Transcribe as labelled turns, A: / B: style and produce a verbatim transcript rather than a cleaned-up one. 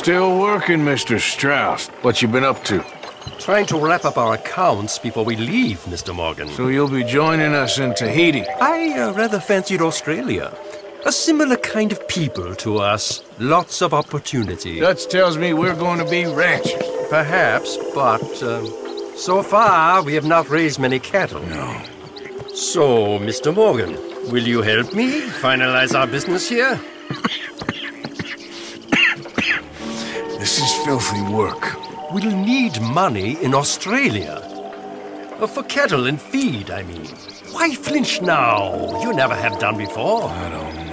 A: Still working, Mister Strauss. What you been up to?
B: Trying to wrap up our accounts before we leave, Mister Morgan.
A: So you'll be joining us in Tahiti?
B: I uh, rather fancied Australia. A similar kind of people to us. Lots of opportunity.
A: Dutch tells me we're going to be ranchers.
B: Perhaps, but uh, so far we have not raised many cattle.
A: No.
B: So, Mister Morgan, will you help me finalize our business here?
A: This is filthy work.
B: We'll need money in Australia. Uh, for cattle and feed, I mean. Why flinch now? You never have done before.
A: I don't